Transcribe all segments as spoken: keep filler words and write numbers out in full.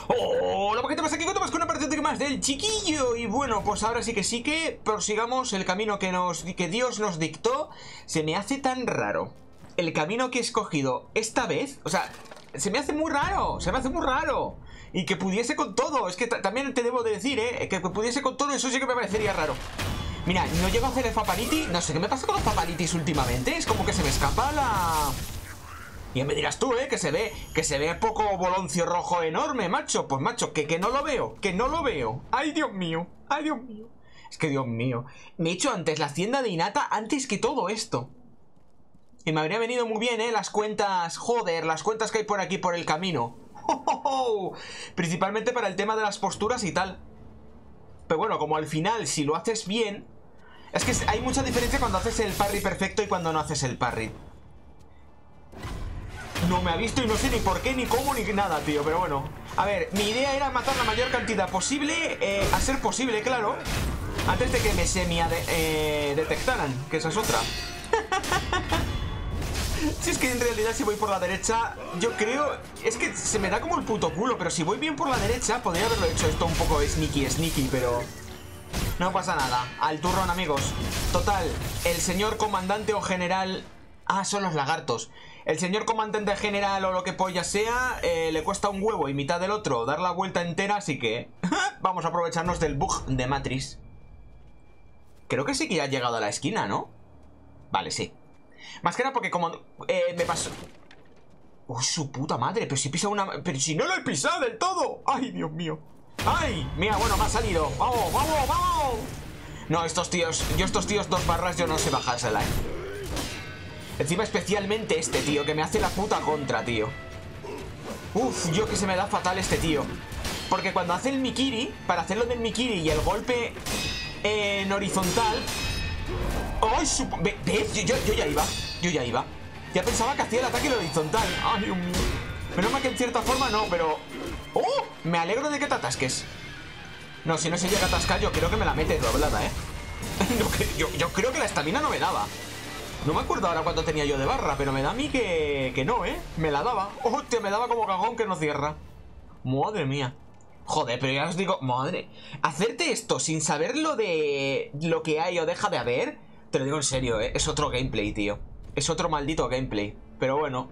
Hola, ¿qué te pasa? ¿Qué te pasa con una parte más del chiquillo? Y bueno, pues ahora sí que sí que prosigamos el camino que, nos, que Dios nos dictó. Se me hace tan raro el camino que he escogido esta vez. O sea, se me hace muy raro, se me hace muy raro. Y que pudiese con todo, es que también te debo de decir, ¿eh? Que pudiese con todo, eso sí que me parecería raro. Mira, no llego a hacer el Fapaniti. No sé qué me pasa con los Fapanitis últimamente. Es como que se me escapa la... Ya me dirás tú, ¿eh? Que se ve, que se ve poco boloncio rojo enorme, macho. Pues macho, que, que no lo veo, que no lo veo. Ay, Dios mío, ay, Dios mío. Es que, Dios mío, me he hecho antes la hacienda de Hinata antes que todo esto. Y me habría venido muy bien, ¿eh? Las cuentas, joder, las cuentas que hay por aquí por el camino. ¡Oh, oh, oh! Principalmente para el tema de las posturas y tal. Pero bueno, como al final, si lo haces bien... Es que hay mucha diferencia cuando haces el parry perfecto y cuando no haces el parry. No me ha visto y no sé ni por qué, ni cómo, ni nada, tío. Pero bueno, a ver, mi idea era matar la mayor cantidad posible, eh, a ser posible, claro, antes de que me semi-detectaran, eh, que esa es otra. Si es que en realidad si voy por la derecha, yo creo... Es que se me da como el puto culo, pero si voy bien por la derecha, podría haberlo hecho esto un poco sneaky, sneaky, pero... No pasa nada, al turrón, amigos. Total, el señor comandante o general... Ah, son los lagartos. El señor comandante general o lo que polla sea, eh, le cuesta un huevo y mitad del otro dar la vuelta entera, así que... Vamos a aprovecharnos del bug de Matrix. Creo que sí que ya ha llegado a la esquina, ¿no? Vale, sí. Más que nada porque como... Eh, me pasó... ¡Oh, su puta madre! Pero si pisa una... Pero si no lo he pisado del todo. ¡Ay, Dios mío! ¡Ay! Mira, bueno, me ha salido. ¡Vamos, vamos, vamos! No, estos tíos... Yo estos tíos dos barras yo no sé bajársela, ¿eh? Encima especialmente este tío, que me hace la puta contra, tío. Uf, yo que se me da fatal este tío. Porque cuando hace el Mikiri, para hacerlo del Mikiri y el golpe en horizontal... ¡Ay, su... ¿Ves? Yo, yo, yo ya iba, yo ya iba. Ya pensaba que hacía el ataque en horizontal. ¡Ay, Dios mío! Menos mal que en cierta forma no, pero... ¡Oh! Me alegro de que te atasques. No, si no se llega a atascar, yo creo que me la mete doblada, ¿eh? No, que, yo, yo creo que la estamina no me daba. No me acuerdo ahora cuánto tenía yo de barra, pero me da a mí que, que no, ¿eh? Me la daba. ¡Hostia! Me daba como cagón que no cierra. Madre mía. Joder, pero ya os digo, madre. Hacerte esto sin saber lo de lo que hay o deja de haber, te lo digo en serio, ¿eh? Es otro gameplay, tío. Es otro maldito gameplay. Pero bueno.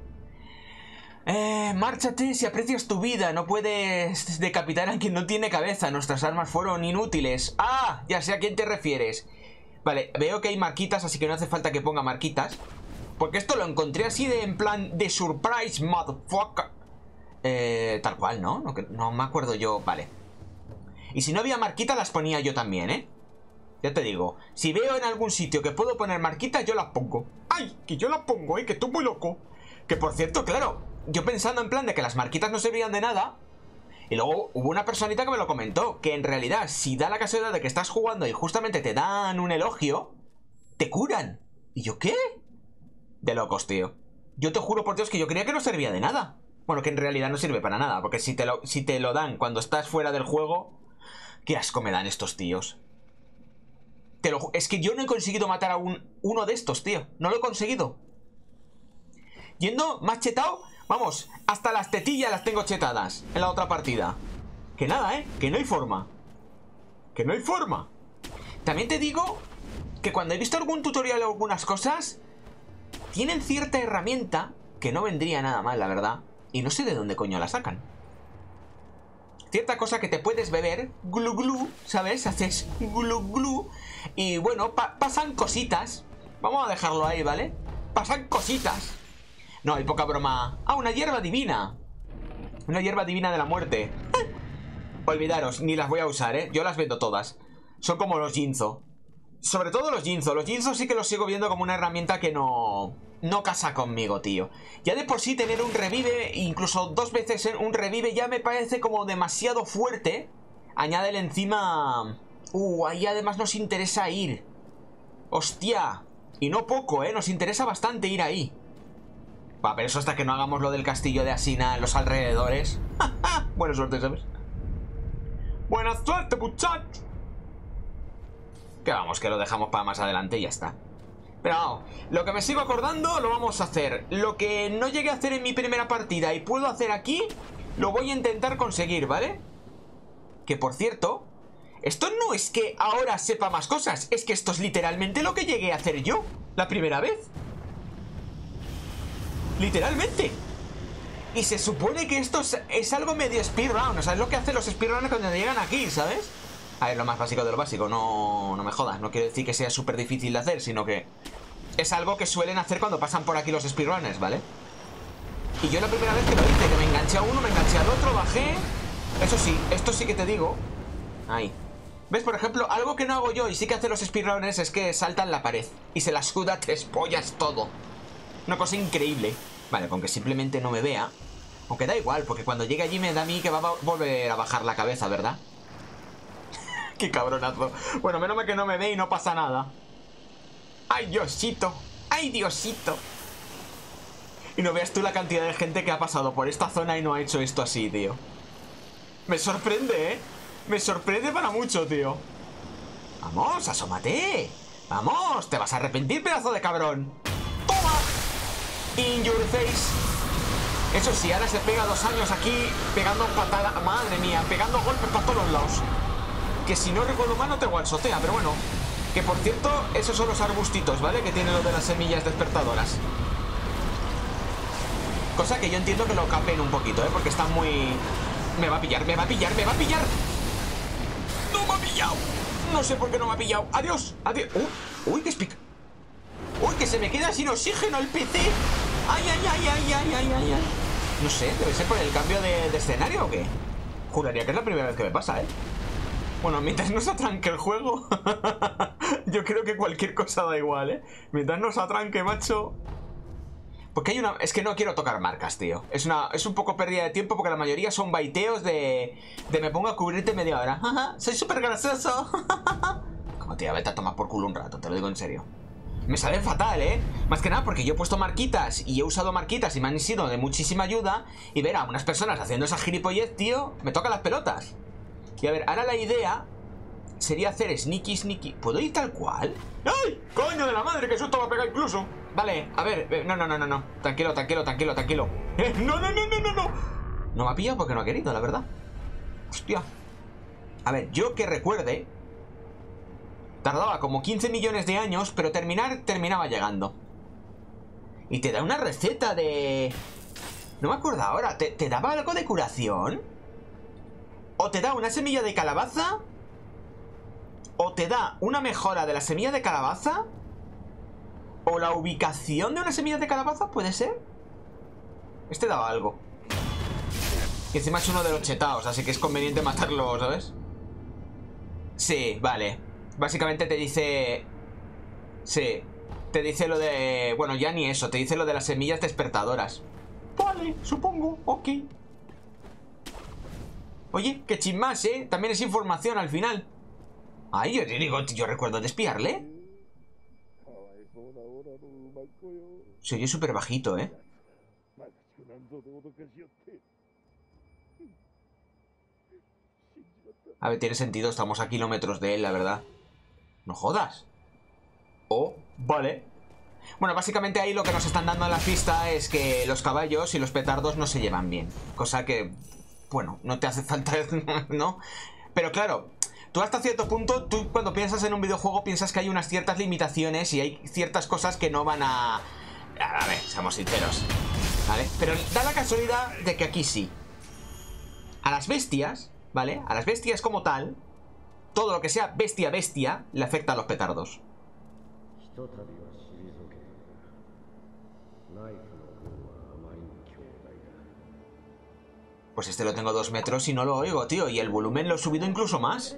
Eh, márchate si aprecias tu vida. No puedes decapitar a quien no tiene cabeza. Nuestras armas fueron inútiles. ¡Ah! Ya sé a quién te refieres. Vale, veo que hay marquitas, así que no hace falta que ponga marquitas. Porque esto lo encontré así de en plan de surprise, motherfucker. Eh, tal cual, ¿no? No, no me acuerdo yo, vale. Y si no había marquitas, las ponía yo también, ¿eh? Ya te digo, si veo en algún sitio que puedo poner marquitas, yo las pongo. ¡Ay! Que yo las pongo, ¿eh? Que estoy muy loco. Que por cierto, claro, yo pensando en plan de que las marquitas no servían de nada... Y luego hubo una personita que me lo comentó, que en realidad, si da la casualidad de que estás jugando y justamente te dan un elogio, te curan. ¿Y yo qué? De locos, tío. Yo te juro por Dios que yo creía que no servía de nada. Bueno, que en realidad no sirve para nada, porque si te lo, si te lo dan cuando estás fuera del juego, qué asco me dan estos tíos. Te lo, es que yo no he conseguido matar a un, uno de estos, tío. No lo he conseguido. Yendo más chetado... Vamos, hasta las tetillas las tengo chetadas en la otra partida. Que nada, ¿eh? Que no hay forma. Que no hay forma. También te digo que cuando he visto algún tutorial o algunas cosas, tienen cierta herramienta que no vendría nada mal, la verdad. Y no sé de dónde coño la sacan. Cierta cosa que te puedes beber, glu glu, ¿sabes? Haces glu glu. Y bueno, pa pasan cositas. Vamos a dejarlo ahí, ¿vale? Pasan cositas. No, hay poca broma. ¡Ah, una hierba divina! Una hierba divina de la muerte. Olvidaros, ni las voy a usar, ¿eh? Yo las vendo todas. Son como los Jinzo. Sobre todo los Jinzo. Los Jinzo sí que los sigo viendo como una herramienta que no... No casa conmigo, tío. Ya de por sí tener un revive, incluso dos veces un revive, ya me parece como demasiado fuerte. Añádele encima... Uh, ahí además nos interesa ir. ¡Hostia! Y no poco, ¿eh? Nos interesa bastante ir ahí. Va, pero eso hasta que no hagamos lo del castillo de Asina en los alrededores. Buena suerte, ¿sabes? Buena suerte, muchachos. Que vamos, que lo dejamos para más adelante y ya está. Pero vamos, lo que me sigo acordando lo vamos a hacer. Lo que no llegué a hacer en mi primera partida y puedo hacer aquí, Lo voy a intentar conseguir, ¿vale? Que por cierto, esto no es que ahora sepa más cosas, es que esto es literalmente lo que llegué a hacer yo la primera vez. Literalmente. Y se supone que esto es, es algo medio speedrun. O sea, es lo que hacen los speedrunners cuando llegan aquí, ¿sabes? A ver, lo más básico de lo básico. No, no me jodas, no quiero decir que sea súper difícil de hacer, sino que es algo que suelen hacer cuando pasan por aquí los speedrunners, ¿vale? Y yo la primera vez que lo hice, que me enganché a uno, me enganché al otro, bajé. Eso sí, esto sí que te digo. Ahí. ¿Ves? Por ejemplo, algo que no hago yo y sí que hacen los speedrunners es que saltan la pared y se la suda tres pollas todo. Una cosa increíble. Vale, con que simplemente no me vea. Aunque da igual, porque cuando llegue allí me da a mí que va a volver a bajar la cabeza, ¿verdad? Qué cabronazo. Bueno, menos mal que no me ve y no pasa nada. ¡Ay, Diosito! ¡Ay, Diosito! Y no veas tú la cantidad de gente que ha pasado por esta zona y no ha hecho esto así, tío. Me sorprende, ¿eh? Me sorprende para mucho, tío. ¡Vamos, asómate! ¡Vamos! ¡Te vas a arrepentir, pedazo de cabrón! ¡Toma! In your face. Eso sí, ahora se pega dos años aquí pegando patadas. Madre mía, pegando golpes para todos los lados. Que si no recuerdo mal no te guansotea, pero bueno. Que por cierto, esos son los arbustitos, ¿vale? Que tienen lo de las semillas despertadoras. Cosa que yo entiendo que lo capen un poquito, ¿eh? Porque están muy... Me va a pillar, me va a pillar, me va a pillar. ¡No me ha pillado! No sé por qué no me ha pillado. ¡Adiós! ¡Adiós! ¡Uy! ¡Uy, qué espic! ¡Uy, que se me queda sin oxígeno el P C! ¡Ay, ay, ay, ay, ay, ay, ay, ay! No sé, debe ser por el cambio de, de escenario o qué. Juraría que es la primera vez que me pasa, ¿eh? Bueno, mientras no se atranque el juego yo creo que cualquier cosa da igual, ¿eh? Mientras no se atranque, macho. Porque hay una... Es que no quiero tocar marcas, tío. Es una... Es un poco pérdida de tiempo porque la mayoría son baiteos de... De me pongo a cubrirte media hora. Soy súper gracioso. Como tía, vete a tomar por culo un rato, te lo digo en serio. Me sale fatal, ¿eh? Más que nada porque yo he puesto marquitas y he usado marquitas y me han sido de muchísima ayuda. Y ver a unas personas haciendo esa gilipollez, tío, me toca las pelotas. Y a ver, ahora la idea sería hacer sneaky, sneaky. ¿Puedo ir tal cual? ¡Ay! ¡Coño de la madre! ¡Que susto va a pegar incluso! Vale, a ver, no, no, no, no, no. Tranquilo, tranquilo, tranquilo, tranquilo. Eh, no, no, no, no, no, no. No me ha pillado porque no ha querido, la verdad. Hostia. A ver, yo que recuerde, tardaba como quince millones de años, pero terminar, terminaba llegando. Y te da una receta de... No me acuerdo ahora, ¿te, te daba algo de curación? ¿O te da una semilla de calabaza? ¿O te da una mejora de la semilla de calabaza? ¿O la ubicación de una semilla de calabaza? ¿Puede ser? Este daba algo. Y encima es uno de los chetaos, así que es conveniente matarlo, ¿sabes? Sí, vale. Básicamente te dice... Sí. Te dice lo de... Bueno, ya ni eso. Te dice lo de las semillas despertadoras. Vale, supongo. Ok. Oye, qué chismas, ¿eh? También es información al final. Ay, yo digo, yo recuerdo de espiarle. Se oye súper bajito, ¿eh? A ver, tiene sentido, estamos a kilómetros de él, la verdad. No jodas. Oh, vale. Bueno, básicamente ahí lo que nos están dando en la pista es que los caballos y los petardos no se llevan bien. Cosa que, bueno, no te hace falta, ¿no? Pero claro, tú hasta cierto punto, tú cuando piensas en un videojuego piensas que hay unas ciertas limitaciones y hay ciertas cosas que no van a... A ver, seamos sinceros, ¿vale? Pero da la casualidad de que aquí sí. A las bestias, ¿vale? A las bestias como tal, todo lo que sea bestia bestia le afecta a los petardos. Pues este lo tengo a dos metros y no lo oigo, tío. Y el volumen lo he subido incluso más.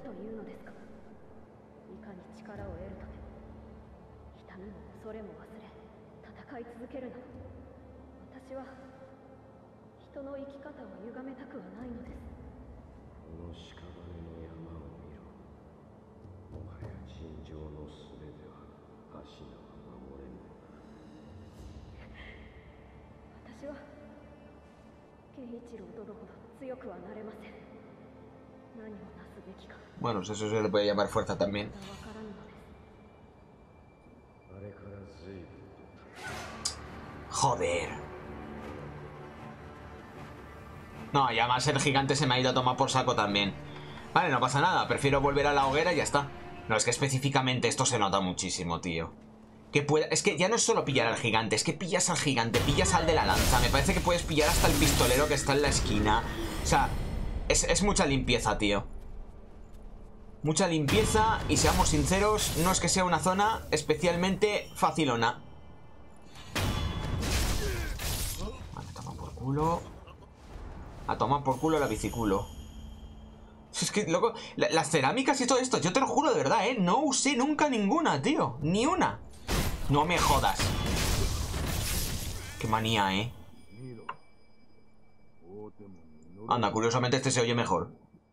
Bueno, eso se le puede llamar fuerza también. Joder. No, y además el gigante se me ha ido a tomar por saco también. Vale, no pasa nada. Prefiero volver a la hoguera y ya está. No, es que específicamente esto se nota muchísimo, tío. Que pueda... Es que ya no es solo pillar al gigante, es que pillas al gigante, pillas al de la lanza. Me parece que puedes pillar hasta el pistolero que está en la esquina. O sea, es, es mucha limpieza, tío. Mucha limpieza y seamos sinceros, no es que sea una zona especialmente facilona. Vale, toma por culo. A tomar por culo la biciculo. Es que, loco, la, las cerámicas y todo esto, yo te lo juro de verdad, ¿eh? No usé nunca ninguna, tío. Ni una. No me jodas. Qué manía, ¿eh? Anda, curiosamente este se oye mejor.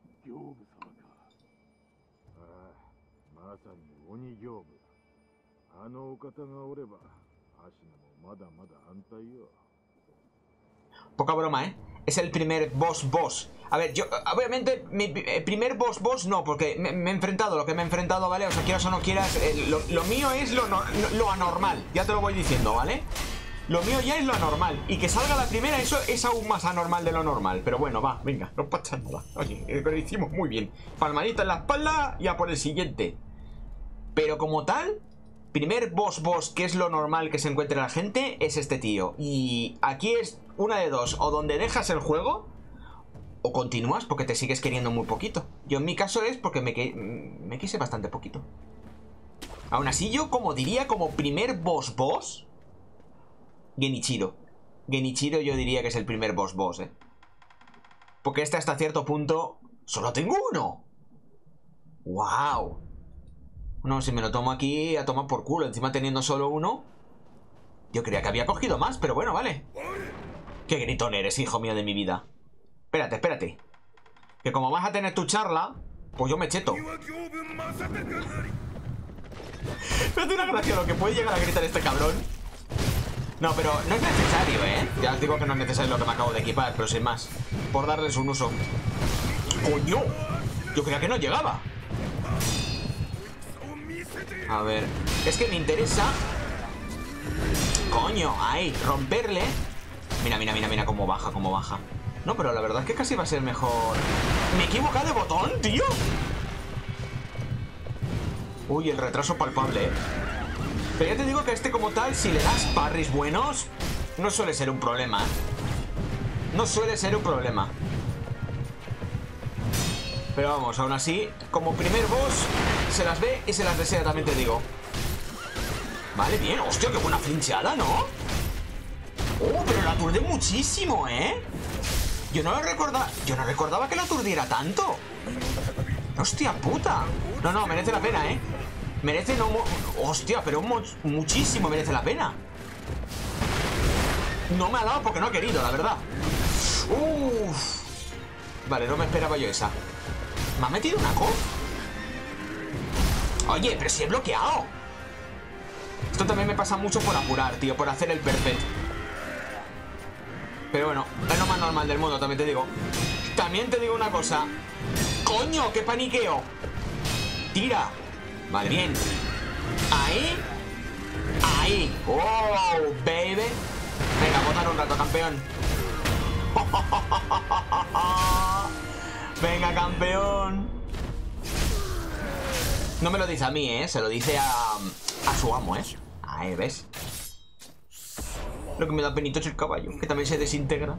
Poca broma, ¿eh? Es el primer boss boss. A ver, yo, obviamente, mi primer boss boss no, porque me, me he enfrentado lo que me he enfrentado, ¿vale? O sea, quieras o no quieras, eh, lo, lo mío es lo, no, lo anormal. Ya te lo voy diciendo, ¿vale? Lo mío ya es lo anormal. Y que salga la primera, eso es aún más anormal de lo normal. Pero bueno, va, venga, no pasa nada. Oye, lo hicimos muy bien. Palmadita en la espalda y a por el siguiente. Pero como tal, primer boss boss, que es lo normal que se encuentre la gente, es este tío. Y aquí es una de dos. O donde dejas el juego, o continúas porque te sigues queriendo muy poquito. Yo en mi caso es porque me, me quise bastante poquito. Aún así yo como diría como primer boss boss, Genichiro. Genichiro yo diría que es el primer boss boss, eh. Porque este hasta cierto punto solo tengo uno. ¡Wow! No, si me lo tomo aquí a tomar por culo. Encima teniendo solo uno. Yo creía que había cogido más, pero bueno, vale. Qué gritón eres, hijo mío de mi vida. Espérate, espérate. Que como vas a tener tu charla, pues yo me cheto. Me hace una gracia lo que puede llegar a gritar este cabrón. No, pero no es necesario, ¿eh? Ya os digo que no es necesario lo que me acabo de equipar, pero sin más. Por darles un uso. ¡Coño! Yo creía que no llegaba. A ver, es que me interesa. Coño, ahí, romperle. Mira, mira, mira, mira cómo baja, cómo baja. No, pero la verdad es que casi va a ser mejor. ¿Me he equivocado de botón, tío? Uy, el retraso palpable, ¿eh? Pero ya te digo que este como tal, si le das parries buenos, no suele ser un problema, ¿eh? No suele ser un problema. Pero vamos, aún así, como primer boss, se las ve y se las desea, también te digo. Vale, bien. Hostia, qué buena flincheada, ¿no? Oh, pero la aturde muchísimo, ¿eh? Yo no lo recordaba. Yo no recordaba que la aturdiera tanto. Hostia puta. No, no, merece la pena, ¿eh? Merece no... Hostia, pero muchísimo merece la pena. No me ha dado porque no ha querido, la verdad. Uff. Vale, no me esperaba yo esa. ¿Me ha metido una co? Oye, pero si he bloqueado. Esto también me pasa mucho por apurar, tío. Por hacer el perfect. Pero bueno, es lo más normal del mundo, también te digo. También te digo una cosa. ¡Coño, qué paniqueo! Tira. Vale, bien. Ahí. Ahí. ¡Oh, baby! Venga, botar un rato, campeón. Venga, campeón. No me lo dice a mí, ¿eh? Se lo dice a, a su amo, ¿eh? Ahí, ¿ves? Lo que me da penito es el caballo, que también se desintegra.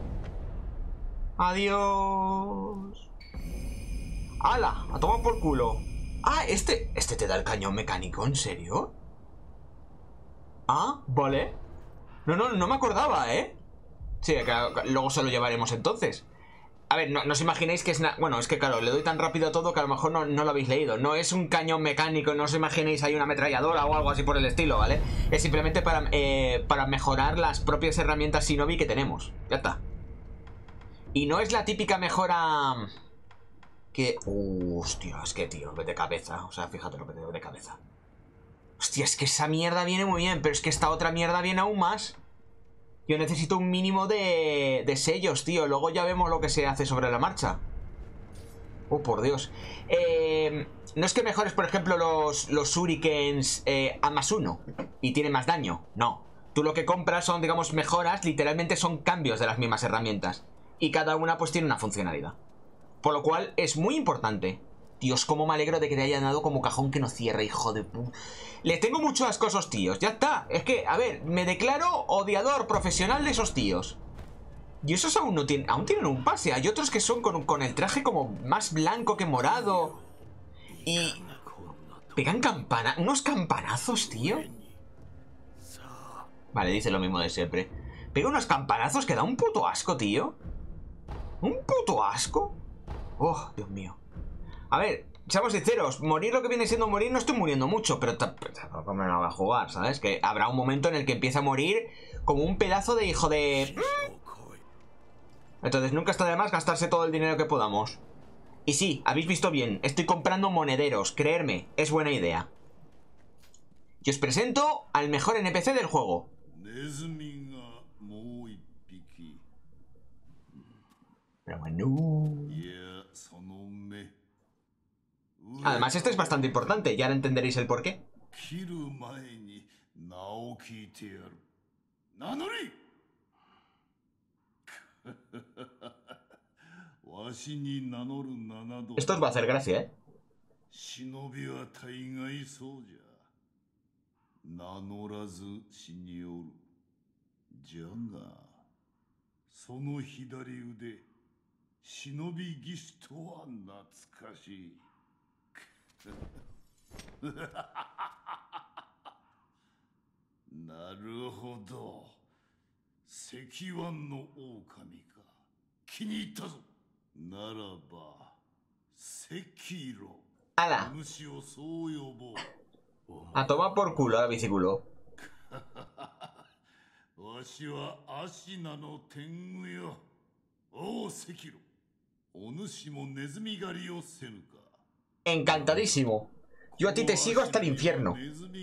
Adiós. ¡Hala! A tomar por culo. Ah, este... ¿Este te da el cañón mecánico? ¿En serio? Ah, vale. No, no, no me acordaba, ¿eh? Sí, claro, luego se lo llevaremos entonces. A ver, no, no os imaginéis que es... Bueno, es que claro, le doy tan rápido a todo que a lo mejor no, no lo habéis leído. No es un cañón mecánico, no os imaginéis hay una ametralladora o algo así por el estilo, ¿vale? Es simplemente para, eh, para mejorar las propias herramientas Shinobi que tenemos. Ya está. Y no es la típica mejora... Que... Uh, hostia, es que tío, vete de cabeza. O sea, fíjate lo que te doy de cabeza. Hostia, es que esa mierda viene muy bien, pero es que esta otra mierda viene aún más. Yo necesito un mínimo de, de sellos, tío. Luego ya vemos lo que se hace sobre la marcha. Oh, por Dios. Eh, no es que mejores, por ejemplo, los, los shurikens eh, a más uno y tiene más daño. No. Tú lo que compras son, digamos, mejoras. Literalmente son cambios de las mismas herramientas. y cada una pues tiene una funcionalidad. Por lo cual es muy importante. Dios, cómo me alegro de que te hayan dado como cajón que no cierre, hijo de puta. Les tengo mucho asco a esos tíos, ya está. Es que, a ver, me declaro odiador profesional de esos tíos. Y esos aún no tienen, aún tienen un pase. Hay otros que son con, con el traje como más blanco que morado. Y... pegan campana, unos campanazos, tío. Vale, dice lo mismo de siempre. Pega unos campanazos que da un puto asco, tío. Un puto asco. Oh, Dios mío. A ver, seamos sinceros, morir lo que viene siendo morir, no estoy muriendo mucho, pero tampoco me la va a jugar, ¿sabes? Que habrá un momento en el que empiece a morir como un pedazo de hijo de... Entonces nunca está de más gastarse todo el dinero que podamos. Y sí, habéis visto bien, estoy comprando monederos, creerme, es buena idea. Y os presento al mejor N P C del juego. Pero bueno... Además, este es bastante importante, ya ahora entenderéis el porqué. Esto os va a hacer gracia, ¿eh? ¡Hala! A tomar por culo a biciclo. Encantadísimo. Yo a ti te sigo hasta el infierno.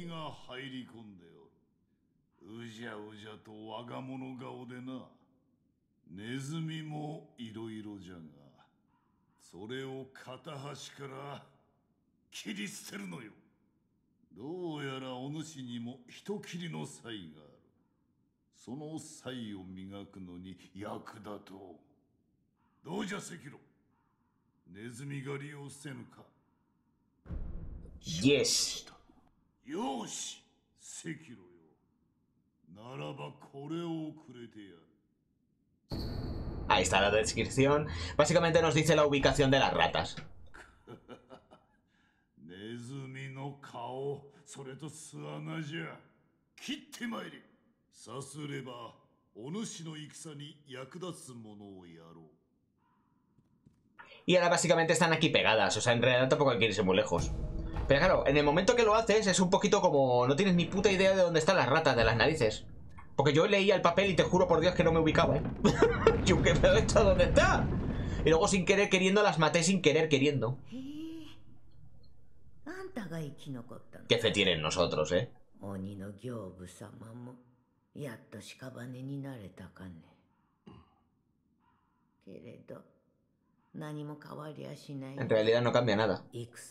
Yes. Ahí está la descripción. Básicamente nos dice la ubicación de las ratas. Y ahora básicamente están aquí pegadas. O sea, en realidad tampoco hay que irse muy lejos. Pero claro, en el momento que lo haces es un poquito como... no tienes ni puta idea de dónde están las ratas, de las narices. Porque yo leía el papel y te juro por Dios que no me ubicaba, ¿eh? Yo, ¿qué pedo está? ¿Dónde está? Y luego sin querer queriendo las maté sin querer queriendo. ¿Qué fe tienen nosotros, eh? En realidad no cambia nada.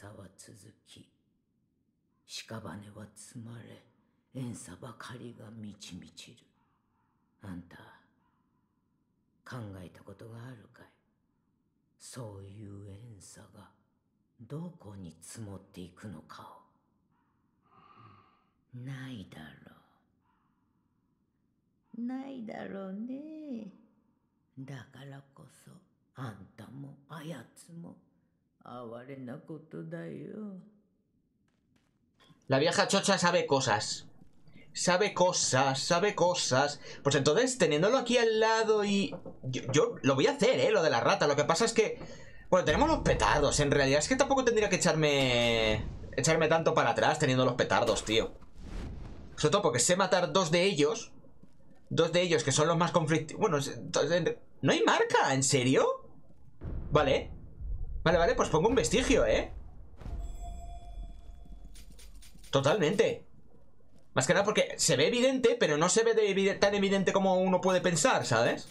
La vieja chocha sabe cosas. Sabe cosas, sabe cosas. Pues entonces, teniéndolo aquí al lado y... Yo, yo lo voy a hacer, ¿eh? Lo de la rata. Lo que pasa es que... Bueno, tenemos los petardos. En realidad es que tampoco tendría que echarme... Echarme tanto para atrás teniendo los petardos, tío. Sobre todo porque sé matar dos de ellos. Dos de ellos que son los más conflictivos. Bueno, no hay marca, ¿en serio? Vale. Vale, vale, pues pongo un vestigio, ¿eh? Totalmente. Más que nada porque se ve evidente, pero no se ve de, tan evidente como uno puede pensar, ¿sabes?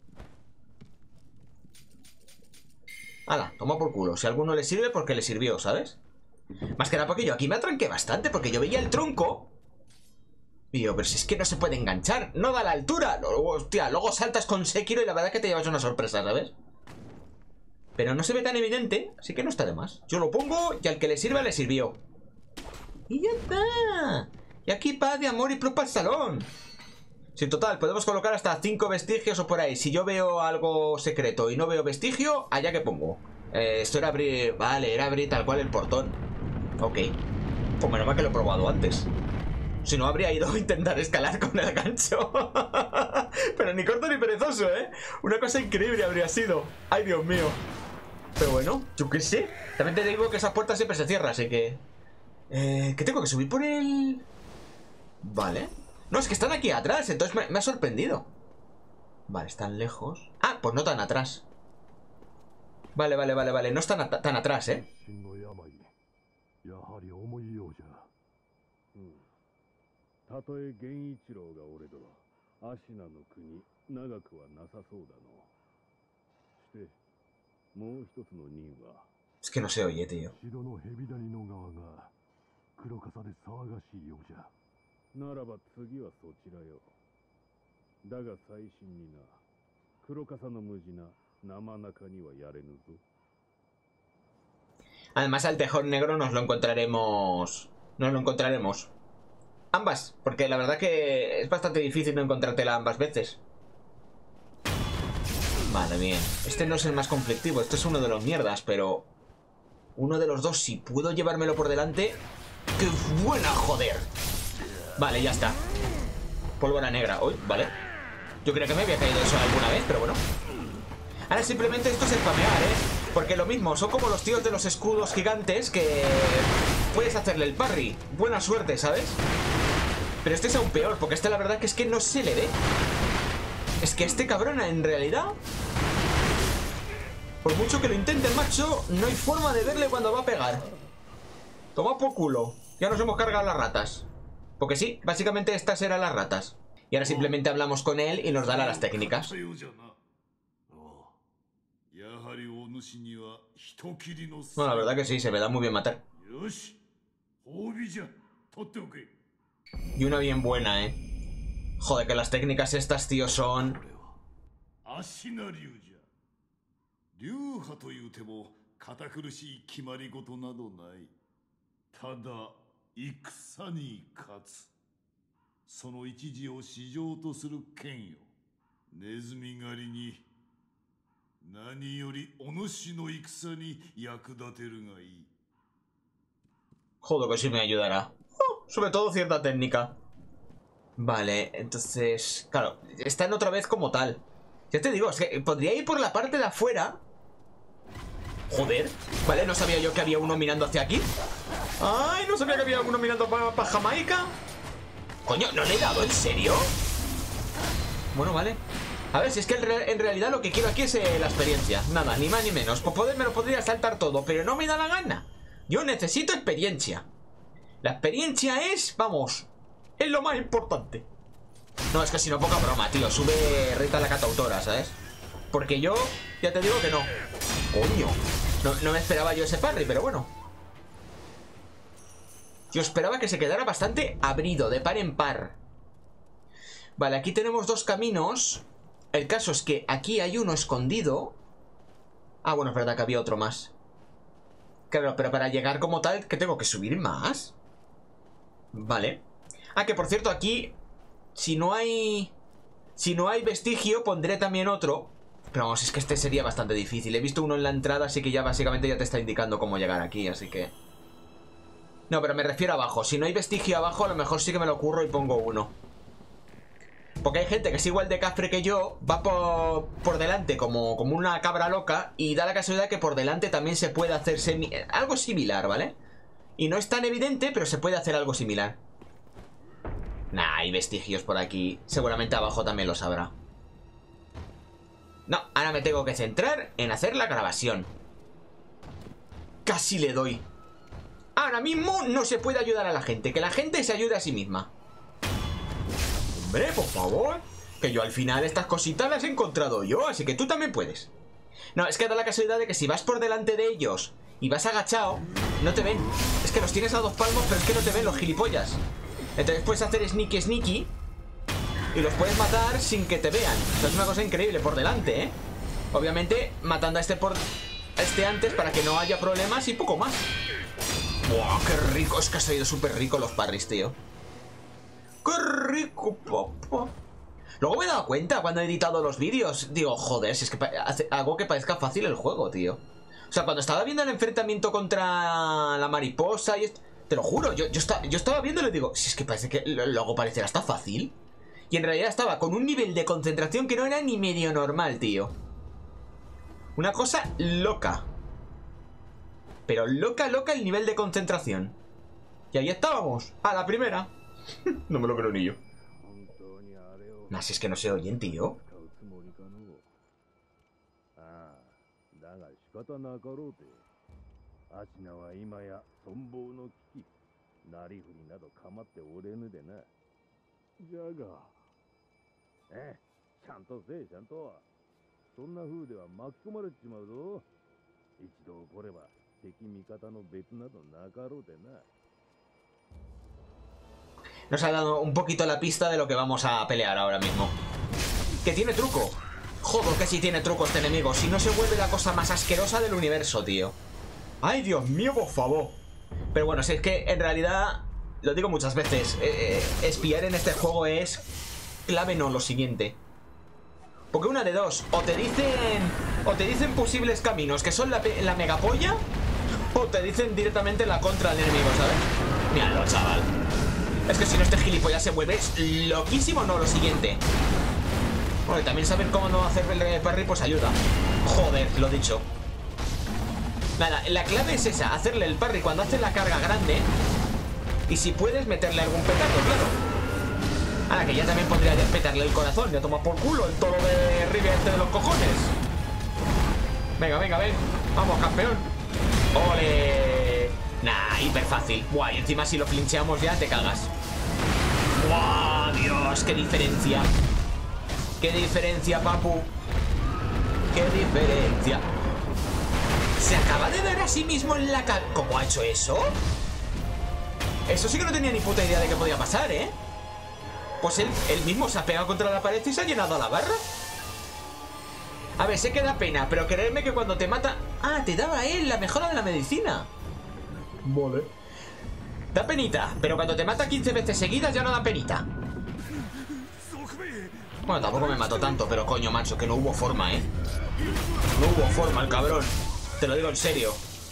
Hala, toma por culo. Si a alguno le sirve, porque le sirvió, ¿sabes? Más que nada porque yo aquí me atranqué bastante, porque yo veía el tronco. Y yo, pero si es que no se puede enganchar, no da la altura. Luego, hostia, luego saltas con Sekiro y la verdad es que te llevas una sorpresa, ¿sabes? Pero no se ve tan evidente, así que no está de más. Yo lo pongo y al que le sirva le sirvió. Y ya está. Y aquí paz de amor y plus para el salón. Sí, total, podemos colocar hasta cinco vestigios o por ahí. Si yo veo algo secreto y no veo vestigio, allá que pongo. Eh, esto era abrir... Vale, era abrir tal cual el portón. Ok. Pues menos mal que lo he probado antes. Si no, habría ido a intentar escalar con el gancho. Pero ni corto ni perezoso, ¿eh? Una cosa increíble habría sido. Ay, Dios mío. Pero bueno, yo qué sé. También te digo que esa puerta siempre se cierra, así que... Eh, ¿qué tengo que subir por el...? Vale. No, es que están aquí atrás, entonces me, me ha sorprendido. Vale, están lejos. Ah, pues no tan atrás. Vale, vale, vale, vale. No están a, tan atrás, ¿eh? Es que no se oye, tío. Además al tejón negro nos lo encontraremos. Nos lo encontraremos ambas, porque la verdad que es bastante difícil no encontrártela ambas veces. Vale, bien. Este no es el más conflictivo, este es uno de los mierdas, pero uno de los dos, si puedo llevármelo por delante. ¡Qué buena, joder! Vale, ya está. Pólvora negra. Uy, vale. Yo creo que me había caído eso alguna vez, pero bueno. Ahora simplemente esto es spamear, ¿eh? Porque lo mismo, son como los tíos de los escudos gigantes que puedes hacerle el parry. Buena suerte, ¿sabes? Pero este es aún peor, porque este la verdad que es que no se le ve. Es que este cabrón en realidad, por mucho que lo intente el macho, no hay forma de verle cuando va a pegar. Toma por culo. Ya nos hemos cargado las ratas. Porque sí, básicamente estas eran las ratas. Y ahora simplemente hablamos con él y nos dará las técnicas. Bueno, la verdad que sí, se me da muy bien matar. Y una bien buena, eh. Joder, que las técnicas estas, tío, son... Joder, que sí me ayudará. Oh, sobre todo cierta técnica. Vale, entonces... Claro, están otra vez como tal. Ya te digo, es que podría ir por la parte de afuera. Joder. Vale, no sabía yo que había uno mirando hacia aquí. Ay, no sabía que había uno mirando para pa Jamaica. Coño, ¿no le he dado? ¿En serio? Bueno, vale. A ver, si es que en realidad lo que quiero aquí es eh, la experiencia. Nada, ni más ni menos. Pues poder, me lo podría saltar todo, pero no me da la gana. Yo necesito experiencia. La experiencia es, vamos, es lo más importante. No, es que si no, poca broma, tío. Sube Rita la catautora, ¿sabes? Porque yo, ya te digo que no. Coño, no, no me esperaba yo ese parry, pero bueno. Yo esperaba que se quedara bastante abrido, de par en par. Vale, aquí tenemos dos caminos. El caso es que aquí hay uno escondido. Ah, bueno, es verdad que había otro más. Claro, pero para llegar como tal, ¿qué tengo que subir más? Vale. Ah, que por cierto, aquí, si no hay... Si no hay vestigio, pondré también otro. Pero vamos, es que este sería bastante difícil. He visto uno en la entrada, así que ya básicamente ya te está indicando cómo llegar aquí, así que... No, pero me refiero a abajo. Si no hay vestigio abajo, a lo mejor sí que me lo curro y pongo uno. Porque hay gente que es igual de cafre que yo, va por, por delante como, como una cabra loca, y da la casualidad que por delante también se puede hacer semi, algo similar, ¿vale? Y no es tan evidente, pero se puede hacer algo similar. Nah, hay vestigios por aquí. Seguramente abajo también los habrá. No, ahora me tengo que centrar en hacer la grabación. Casi le doy. Ahora mismo no se puede ayudar a la gente. Que la gente se ayude a sí misma. Hombre, por favor. Que yo al final estas cositas las he encontrado yo, así que tú también puedes. No, es que da la casualidad de que si vas por delante de ellos y vas agachado, no te ven. Es que los tienes a dos palmos, pero es que no te ven los gilipollas. Entonces puedes hacer sneaky sneaky y los puedes matar sin que te vean. O sea, es una cosa increíble por delante, ¿eh? Obviamente matando a este por a este antes para que no haya problemas y poco más. ¡Buah, qué rico! Es que ha salido súper rico los parries, tío. ¡Qué rico, papá! Luego me he dado cuenta cuando he editado los vídeos. Digo, joder, si es que hace algo que parezca fácil el juego, tío. O sea, cuando estaba viendo el enfrentamiento contra la mariposa y esto, te lo juro, yo, yo, está, yo estaba viendo y le digo, si es que parece que lo, lo hago parecer hasta fácil. Y en realidad estaba con un nivel de concentración que no era ni medio normal, tío. Una cosa loca. Pero loca, loca el nivel de concentración. Y ahí estábamos, a la primera. No me lo creo ni yo. Nah, si es que no se oyen, tío. Nos ha dado un poquito la pista de lo que vamos a pelear ahora mismo. Que tiene truco. Joder, que sí tiene truco este enemigo. Si no se vuelve la cosa más asquerosa del universo, tío. Ay, Dios mío, por favor. Pero bueno, si es que en realidad, lo digo muchas veces, eh, eh, espiar en este juego es clave, no lo siguiente. Porque una de dos, o te dicen o te dicen posibles caminos que son la, la megapolla, o te dicen directamente la contra del enemigo, ¿sabes? Míralo, chaval. Es que si no, este gilipollas se vuelve loquísimo, no lo siguiente. Bueno, y también saber cómo no hacer el parry pues ayuda. Joder, lo dicho. Nada, la clave es esa, hacerle el parry cuando hace la carga grande. Y si puedes meterle algún petardo, claro. Ahora que ya también podría petarle el corazón. Ya toma por culo el toro de River este de los cojones. Venga, venga, ven. Vamos, campeón. ¡Ole! Nah, hiper fácil. Buah, y encima si lo flincheamos ya te cagas. ¡Buah, Dios! ¡Qué diferencia! ¡Qué diferencia, papu! ¡Qué diferencia! Se acaba de ver a sí mismo en la cara. ¿Cómo ha hecho eso? Eso sí que no tenía ni puta idea de qué podía pasar, ¿eh? Pues él, él mismo se ha pegado contra la pared y se ha llenado la barra. A ver, sé que da pena, pero creedme que cuando te mata... Ah, te daba él la mejora de la medicina. Vale. Da penita, pero cuando te mata quince veces seguidas ya no da penita. Bueno, tampoco me mató tanto, pero coño, macho, que no hubo forma, ¿eh? No hubo forma, el cabrón. Te lo digo en serio.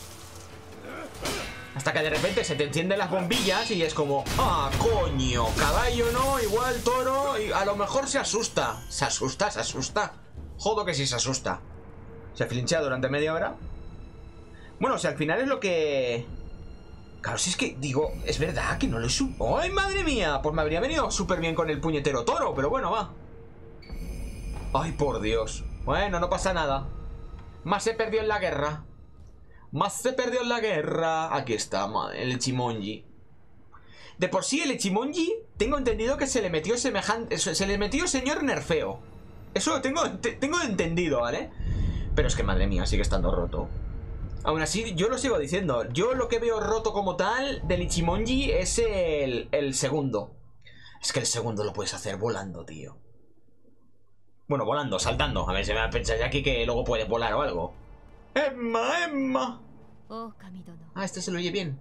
Hasta que de repente se te encienden las bombillas y es como... ¡Ah, coño! Caballo no, igual toro... Y a lo mejor se asusta. Se asusta, se asusta. Jodo que sí se asusta. Se flinchea durante media hora. Bueno, o sea, al final es lo que... Claro, si es que, digo, es verdad que no lo supo. ¡Ay, madre mía! Pues me habría venido súper bien con el puñetero toro, pero bueno, va. ¡Ay, por Dios! Bueno, no pasa nada. Más se perdió en la guerra. Más se perdió en la guerra. Aquí está, el Ichimonji. De por sí el Ichimonji, tengo entendido que se le metió semejante... Se le metió señor nerfeo. Eso lo tengo, te, tengo entendido, ¿vale? Pero es que madre mía, sigue estando roto. Aún así, yo lo sigo diciendo. Yo lo que veo roto como tal del Ichimonji es el, el segundo. Es que el segundo lo puedes hacer volando, tío. Bueno, volando, saltando. A ver, se me va a pensar ya aquí que luego puede volar o algo. ¡Emma, Emma! Ah, este se lo oye bien.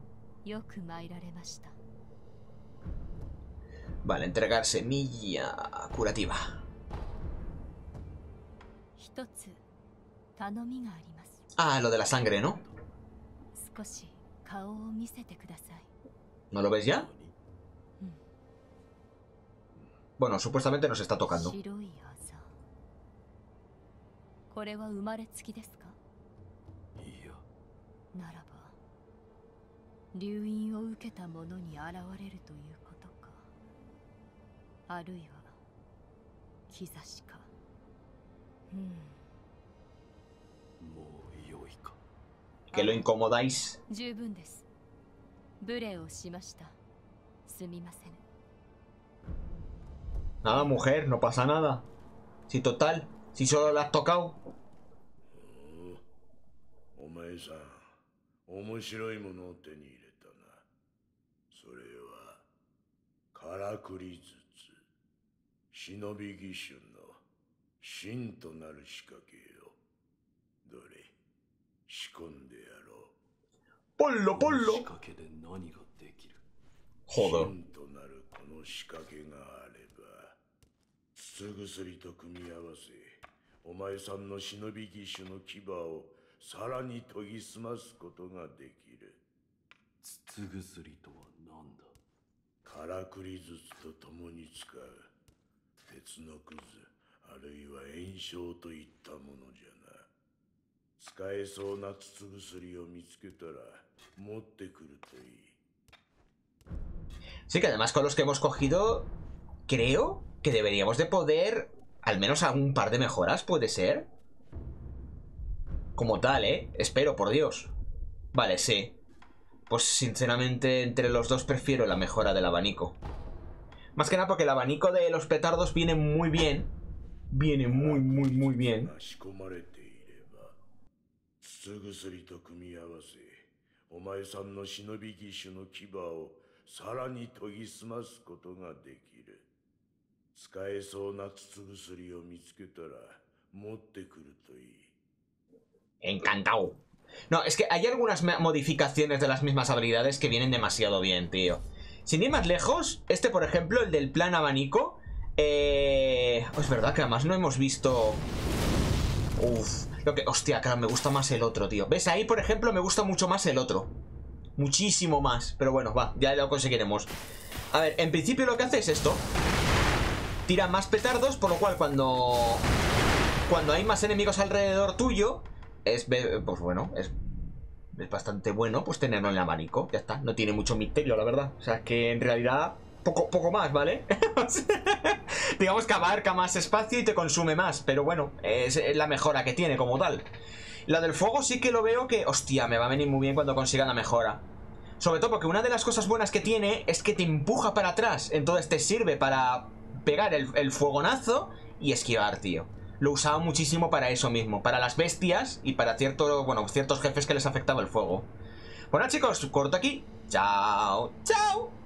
Vale, entregar semilla curativa. Ah, lo de la sangre, ¿no? ¿No lo ves ya? Bueno, supuestamente nos está tocando. Que lo incomodáis. Nada, mujer, no pasa nada. Si total, si solo la has tocado. からくりずつ忍び義手の真となる仕掛けよ。どれ仕込んでやろう。 Ponlo, この ponlo. 仕掛けで何ができる？ Joder. 真となるこの仕掛けがあれば、筒薬と組み合わせ、お前さんの忍び義手の牙をさらに研ぎ澄ますことができる。 筒薬とは何だ？ からくり筒と共に使う鉄のくず、あるいは炎症といったものじゃな。使えそうな筒薬を見つけたら持ってくるといい。 Sí, que además con los que hemos cogido, creo que deberíamos de poder al menos a un par de mejoras, ¿puede ser? Como tal, ¿eh? Espero, por Dios. Vale, sí. Pues sinceramente entre los dos prefiero la mejora del abanico. Más que nada porque el abanico de los petardos viene muy bien. Viene muy, muy, muy bien. 筒薬と組み合わせ、お前さんの忍び義手の牙をさらに研ぎ澄ますことができる。使えそうな筒薬を見つけたら持ってくるといい。 Encantado. No, es que hay algunas modificaciones de las mismas habilidades que vienen demasiado bien, tío. Sin ir más lejos, este por ejemplo, el del plan abanico, eh... es verdad que además no hemos visto... Uff, lo que... Hostia, claro, me gusta más el otro, tío. ¿Ves? Ahí, por ejemplo, me gusta mucho más el otro. Muchísimo más. Pero bueno, va, ya lo conseguiremos. A ver, en principio lo que hace es esto. Tira más petardos, por lo cual cuando... Cuando hay más enemigos alrededor tuyo, es... Pues bueno, es... Es bastante bueno, pues tenerlo en el abanico. Ya está, no tiene mucho misterio, la verdad. O sea, que en realidad... Poco, poco más, ¿vale? Digamos que abarca más espacio y te consume más. Pero bueno, es, es la mejora que tiene como tal. La del fuego sí que lo veo que... Hostia, me va a venir muy bien cuando consiga la mejora. Sobre todo porque una de las cosas buenas que tiene es que te empuja para atrás. Entonces te sirve para pegar el, el fuegonazo y esquivar, tío. Lo usaba muchísimo para eso mismo. Para las bestias y para cierto, bueno, ciertos jefes que les afectaba el fuego. Bueno, chicos, corto aquí. Chao, chao.